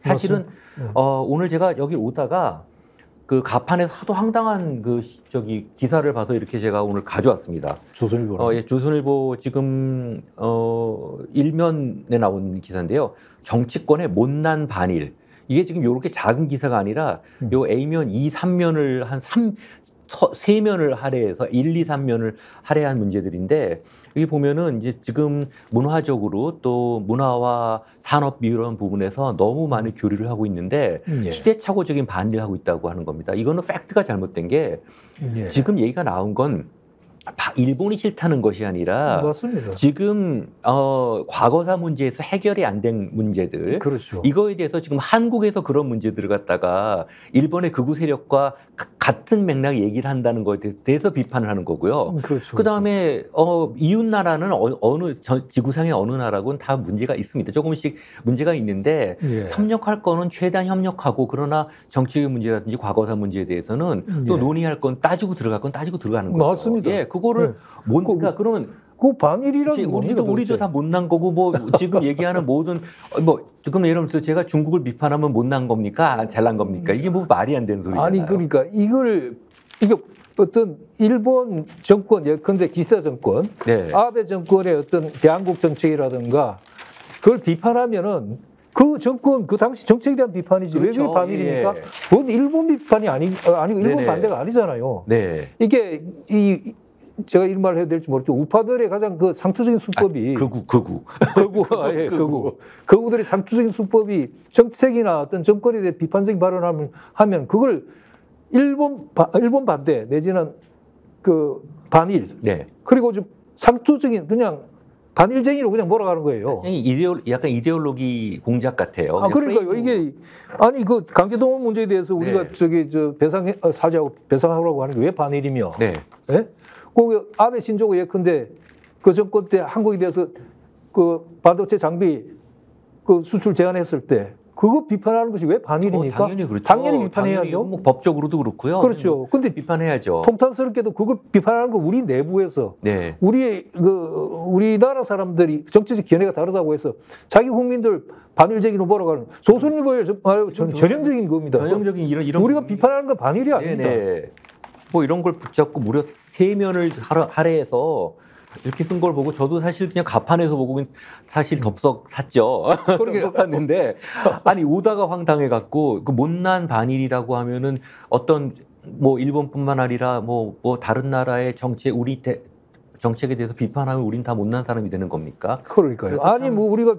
사실은 오늘 제가 여기 오다가 그 가판에서 하도 황당한 그 기사를 봐서 이렇게 제가 오늘 가져왔습니다. 조선일보. 예, 조선일보 지금 일면에 나온 기사인데요. 정치권의 못난 반일. 이게 지금 이렇게 작은 기사가 아니라 요 A면 2, 3면을 한 3면을 할애해서 1, 2, 3면을 할애한 문제들인데 여기 보면은 이제 지금 문화적으로 또 문화와 산업 이런 부분에서 너무 많은 교류를 하고 있는데 시대착오적인 반일을 하고 있다고 하는 겁니다. 이거는 팩트가 잘못된 게 지금 얘기가 나온 건 일본이 싫다는 것이 아니라 맞습니다. 지금 과거사 문제에서 해결이 안 된 문제들 그렇죠. 이거에 대해서 지금 한국에서 그런 문제들을 갖다가 일본의 극우 세력과 같은 맥락 얘기를 한다는 것에 대해서 비판을 하는 거고요. 그렇죠. 그다음에 이웃 나라는 지구상의 어느 나라건 다 문제가 있습니다. 조금씩 문제가 있는데 협력할 거는 최대한 협력하고 그러나 정치적 문제라든지 과거사 문제에 대해서는 또 논의할 건 따지고 들어갈 건 따지고 들어가는 거죠. 맞습니다. 예, 그거를 그러니까 그러면 그 반일이라는 우리도 다 못난 거고 뭐 지금 얘기하는 모든 지금 예를 들어서 제가 중국을 비판하면 못난 겁니까? 잘난 겁니까? 이게 뭐 말이 안 되는 소리잖아요. 아니 그러니까 이게 어떤 일본 정권 예컨대 기사 정권, 아베 정권의 어떤 대한국 정책이라든가 그걸 비판하면은 그 정권 그 당시 정책에 대한 비판이지 그렇죠. 왜 그게 반일입니까? 그건 일본 비판이 아니고 일본 반대가 아니잖아요. 이게 제가 이런 말을 해야 될지 모르겠지만 우파들의 가장 그 상투적인 수법이 극우들의 상투적인 수법이 정책이나 어떤 정권에 대해 비판적인 발언을 하면 그걸 일본 반대 내지는 그 반일 그리고 좀 상투적인 그냥 반일쟁이로 그냥 몰아가는 거예요. 약간 이데올로기 공작 같아요. 그러니까요. 이게 아니 그 강제동원 문제에 대해서 우리가 사죄하고 배상하라고 하는 게 왜 반일이며? 그 아베 신조고 예컨대 그 정권 때 한국에 대해서 그 반도체 장비 그 수출 제한했을 때 그거 비판하는 것이 왜 반일입니까? 당연히 그렇죠. 당연히 비판해야죠. 뭐 법적으로도 그렇고요. 그렇죠. 근데 비판해야죠. 통탄스럽게도 그걸 비판하는 거 우리 내부에서 우리나라 사람들이 정치적 견해가 다르다고 해서 자기 국민들 반일적으로 몰아가는 조선일보의 전형적인 겁니다. 전형적인 이런 우리가 비판하는 건 반일이 아닙니다. 뭐 이런 걸 붙잡고 무려 3면을 할애해서 이렇게 쓴 걸 보고 저도 사실 그냥 가판에서 보고 사실 덥석 샀죠. 덥석 샀는데 아니 오다가 황당해갖고 그 못난 반일이라고 하면은 어떤 뭐 일본뿐만 아니라 뭐 다른 나라의 정책에 대해서 비판하면 우린 다 못난 사람이 되는 겁니까? 그러니까요. 아니 뭐 우리가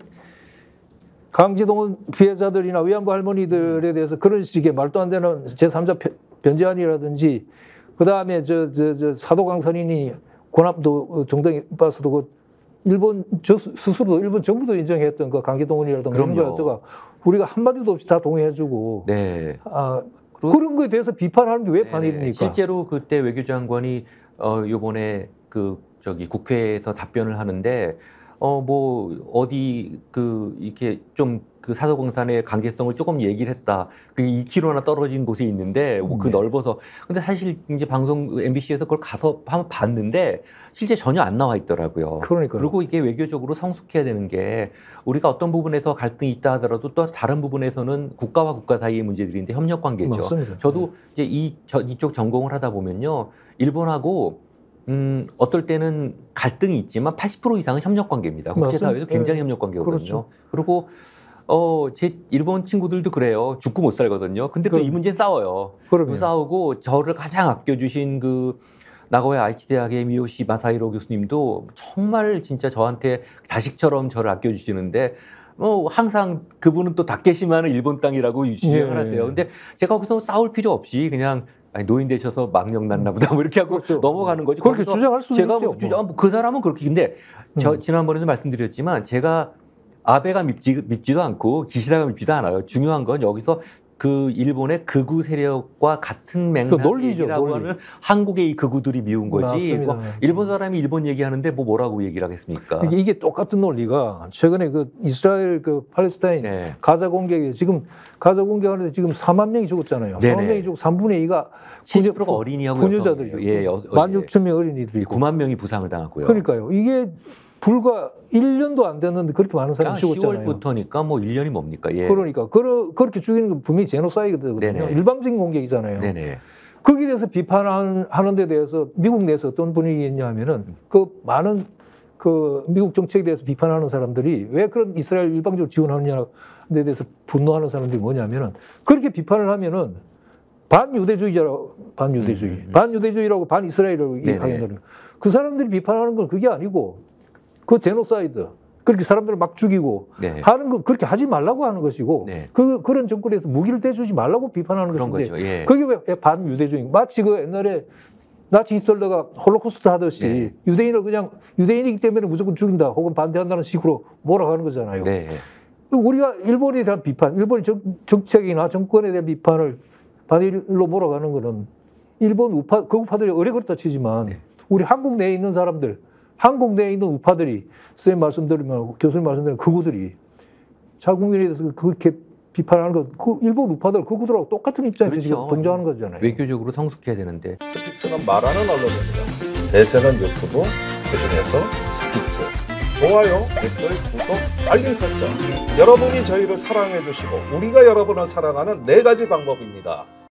강제동원 피해자들이나 위안부 할머니들에 대해서 그런 식의 말도 안 되는 제3자 변제안이라든지 그다음에 사도강선인이 고납도 정당에 빠서도 그 일본 스스로도 일본 정부도 인정했던 그 강제동원이라든가 이런 거였다가 우리가 한마디도 없이 다 동의해주고 그런 거에 대해서 비판하는 게 왜 반일입니까? 실제로 그때 외교장관이 요번에 국회에서 답변을 하는데 이렇게 좀 그 사도광산의 강제성을 조금 얘기를 했다. 그게 2km나 떨어진 곳에 있는데 그 넓어서. 근데 사실 이제 방송 MBC에서 그걸 가서 한번 봤는데 실제 전혀 안 나와 있더라고요. 그러니까요. 그리고 이게 외교적으로 성숙해야 되는 게 우리가 어떤 부분에서 갈등이 있다 하더라도 또 다른 부분에서는 국가와 국가 사이의 문제들인데 협력 관계죠. 맞습니다. 저도 이제 이쪽 전공을 하다 보면요. 일본하고 어떨 때는 갈등이 있지만 80% 이상은 협력 관계입니다. 국제사회에서 굉장히 협력 관계거든요. 그렇죠. 그리고 제 일본 친구들도 그래요. 죽고 못 살거든요. 근데 또 이 문제는 싸워요. 싸우고 저를 가장 아껴주신 그 나고야 아이치 대학의 미요시 마사히로 교수님도 정말 진짜 저한테 자식처럼 저를 아껴주시는데 항상 그분은 또 다케시마는 일본 땅이라고 주장을 하세요. 근데 제가 거기서 싸울 필요 없이 그냥 노인 되셔서 망령 났나 보다 뭐 이렇게 하고 넘어가는 거지. 그렇게 주장할 수 있죠. 그 사람은 그렇게. 근데 지난번에도 말씀드렸지만 제가 아베가 밉지도 않고 기시다가 밉지도 않아요. 중요한 건 여기서 그 일본의 극우 세력과 같은 맥락이라고 하는 한국의 이 극우들이 미운 거지. 일본 사람이 일본 얘기하는데 뭐라고 얘기를 하겠습니까? 이게 똑같은 논리가 최근에 그 이스라엘 그 팔레스타인 가자 공격에 지금 가자 공격하는데 지금 4만 명이 죽었잖아요. 4만 명이 죽고 3분의 2가 70%가 어린이하고 군여자들이요. 16,000명 어린이들이 9만 명이 부상을 당했고요. 그러니까요. 이게 불과 1년도 안 됐는데 그렇게 많은 사람이 죽었잖아요. 10월부터니까 뭐 1년이 뭡니까? 예. 그러니까 그렇게 죽이는 건 분명히 제노사이드거든요. 네네. 일방적인 공격이잖아요. 네네. 거기에 대해서 비판하는 데 대해서 미국 내에서 어떤 분위기였냐면은 그 많은 그 미국 정책에 대해서 비판하는 사람들이 왜 그런 이스라엘 일방적으로 지원하느냐에 대해서 분노하는 사람들이 뭐냐면은 그렇게 비판을 하면은 반유대주의라고 반이스라엘이라고 얘기하는 그 사람들이 비판하는 건 그게 아니고 그 제노사이드 그렇게 사람들을 막 죽이고 네. 하는 거 그렇게 하지 말라고 하는 것이고 네. 그런 정권에서 무기를 대주지 말라고 비판하는 그런 것인데 거죠. 예. 그게 왜 반유대주의 마치 그 옛날에 나치 히틀러가 홀로코스트 하듯이 네. 유대인을 그냥 유대인이기 때문에 무조건 죽인다 혹은 반대한다는 식으로 몰아가는 거잖아요. 네. 우리가 일본에 대한 비판, 일본의 정책이나 정권에 대한 비판을 반일로 몰아가는 거는 일본 극우파들이 어려 그렇다 치지만 네. 우리 한국 내에 있는 사람들, 한국 내에 있는 우파들이 선생님 말씀드리면 교수님 말씀드리면 극우들이 자국민에 대해서 그렇게 비판하는 거, 그 일본 우파들 극우들하고 똑같은 입장에서 그렇죠. 지금 동조하는 거잖아요. 외교적으로 성숙해야 되는데. 스픽스는 말하는 언론입니다. 대세는 유튜브, 그중에서 스픽스. 좋아요, 댓글, 구독, 알림 설정. 여러분이 저희를 사랑해 주시고 우리가 여러분을 사랑하는 4가지 방법입니다.